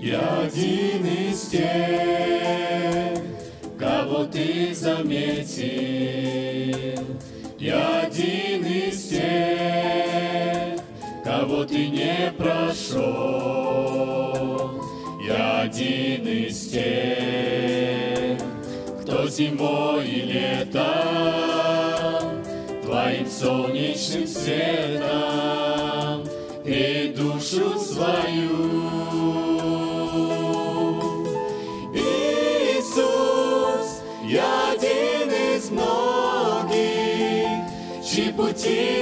Я один из тех, кого ты заметил. Я один из тех, кого ты не прошел. Я один из тех, кто зимой и летом твоим солнечным светом греет душу свою. Иисус, я один из многих, чьи пути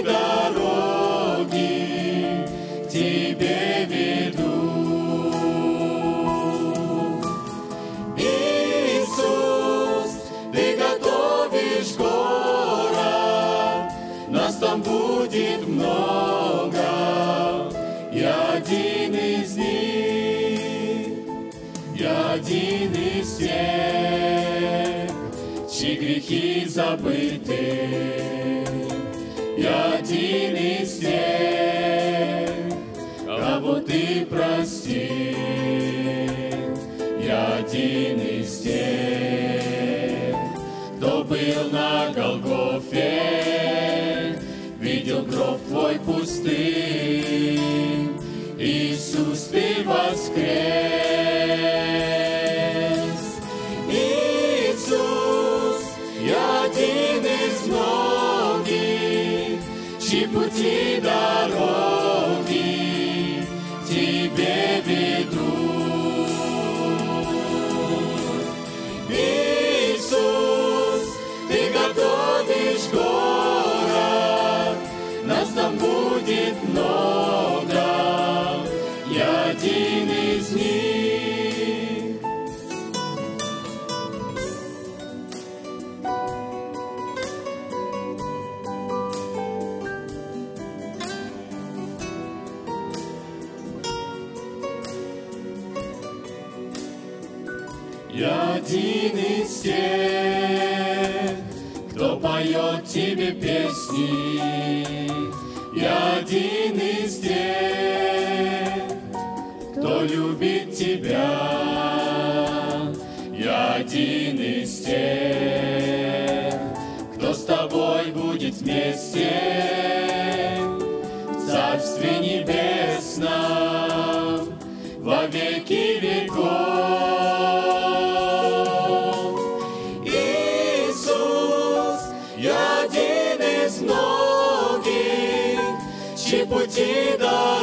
дороги к Тебе ведут. Иисус, Ты готовишь город, нас там будет много. Я один из них, я один из тех, чьи грехи забыты. Я один из тех, кого ты простил. Я один из тех, кто был на Голгофе, видел гроб твой пустым. Иисус, ты воскрес. Иисус, я один из многих, чьи пути дороги к Тебе ведут. Иисус, Ты готовишь город, нас там будет много. Я один из них. Я один из тех, кто поет Тебе песни. Я один из тех, кто любит Тебя. Я один из тех, кто с Тобой будет вместе в Царстве Небесном во веки веков. Иисус, я один из многих, чьи пути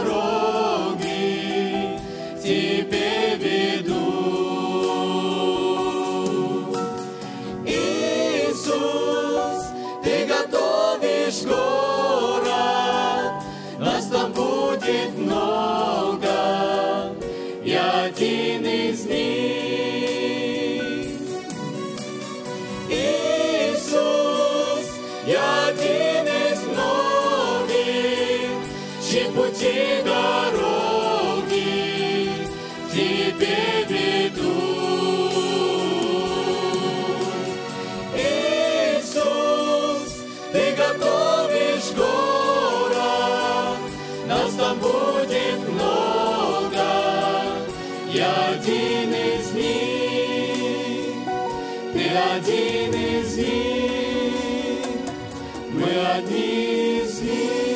дороги к Тебе ведут. Иисус, Ты готовишь город, нас там будет много. Я один из них. Иисус, я один из многих, чьи пути дороги к Тебе ведут. Иисус, Ты готовишь город, нас там будет много. Я один из них, Ты один из них, мы одни из них.